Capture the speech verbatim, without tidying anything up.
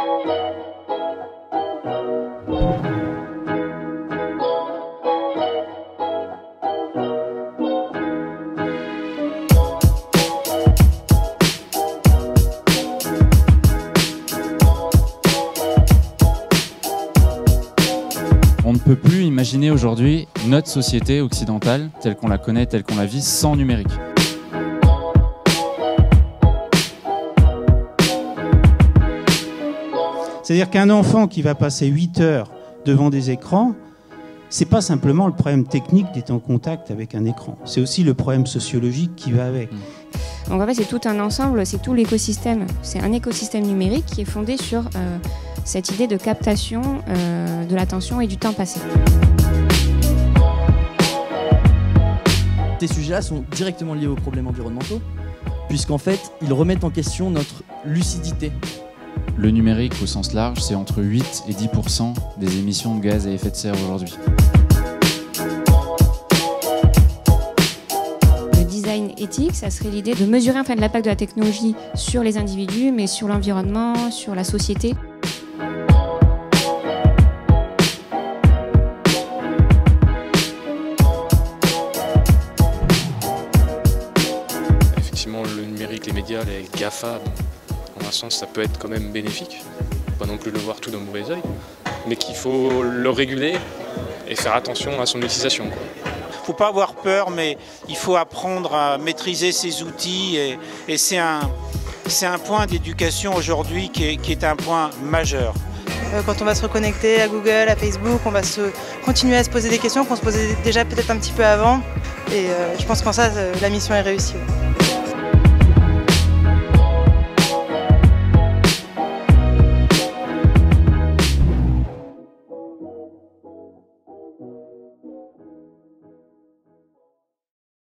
On ne peut plus imaginer aujourd'hui notre société occidentale, telle qu'on la connaît, telle qu'on la vit, sans numérique. C'est-à-dire qu'un enfant qui va passer huit heures devant des écrans, c'est pas simplement le problème technique d'être en contact avec un écran, c'est aussi le problème sociologique qui va avec. Donc en fait c'est tout un ensemble, c'est tout l'écosystème. C'est un écosystème numérique qui est fondé sur euh, cette idée de captation euh, de l'attention et du temps passé. Ces sujets-là sont directement liés aux problèmes environnementaux, puisqu'en fait ils remettent en question notre lucidité. Le numérique au sens large, c'est entre huit et dix pour cent des émissions de gaz à effet de serre aujourd'hui. Le design éthique, ça serait l'idée de mesurer enfin, l'impact de la technologie sur les individus, mais sur l'environnement, sur la société. Effectivement, le numérique, les médias, les GAFA, dans un sens, ça peut être quand même bénéfique. Pas non plus le voir tout d'un mauvais œil, mais qu'il faut le réguler et faire attention à son utilisation. Il ne faut pas avoir peur, mais il faut apprendre à maîtriser ces outils et, et c'est un, c'est un point d'éducation aujourd'hui qui est, qui est un point majeur. Quand on va se reconnecter à Google, à Facebook, on va se continuer à se poser des questions qu'on se posait déjà peut-être un petit peu avant et euh, je pense qu'en ça, la mission est réussie.